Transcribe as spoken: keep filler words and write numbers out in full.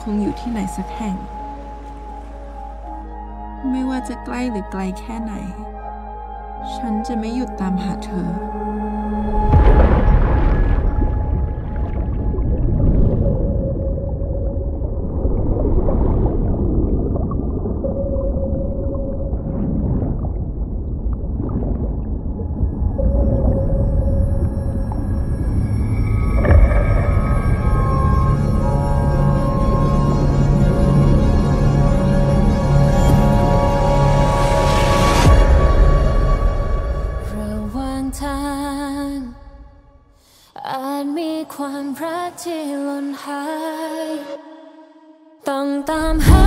คงอยู่ที่ไหนสักแห่งไม่ว่าจะใกล้หรือไกลแค่ไหนฉันจะไม่หยุดตามหาเธออาจมีความรักที่หล่นหายต้องตามหา